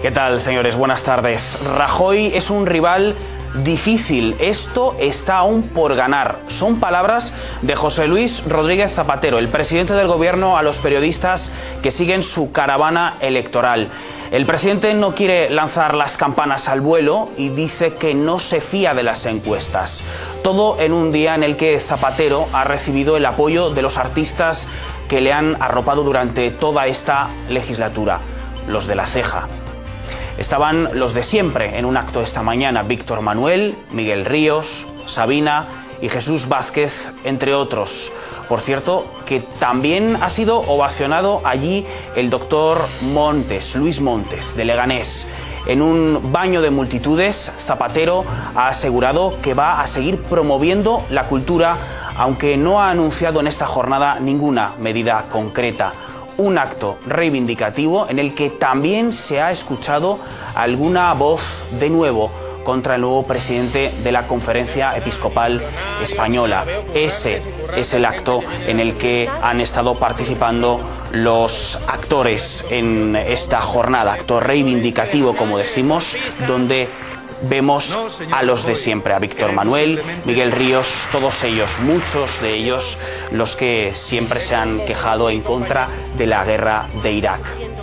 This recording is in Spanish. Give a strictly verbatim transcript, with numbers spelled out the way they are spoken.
¿Qué tal, señores? Buenas tardes. Rajoy es un rival difícil. Esto está aún por ganar. Son palabras de José Luis Rodríguez Zapatero, el presidente del gobierno, a los periodistas que siguen su caravana electoral. El presidente no quiere lanzar las campanas al vuelo y dice que no se fía de las encuestas. Todo en un día en el que Zapatero ha recibido el apoyo de los artistas que le han arropado durante toda esta legislatura, los de La Ceja. Estaban los de siempre en un acto esta mañana: Víctor Manuel, Miguel Ríos, Sabina y Jesús Vázquez, entre otros. Por cierto, que también ha sido ovacionado allí el doctor Montes, Luis Montes, de Leganés. En un baño de multitudes, Zapatero ha asegurado que va a seguir promoviendo la cultura, aunque no ha anunciado en esta jornada ninguna medida concreta. Un acto reivindicativo en el que también se ha escuchado alguna voz de nuevo contra el nuevo presidente de la Conferencia Episcopal Española. Ese es el acto en el que han estado participando los actores en esta jornada, acto reivindicativo, como decimos, donde vemos a los de siempre, a Víctor Manuel, Miguel Ríos, todos ellos, muchos de ellos, los que siempre se han quejado en contra de la guerra de Irak.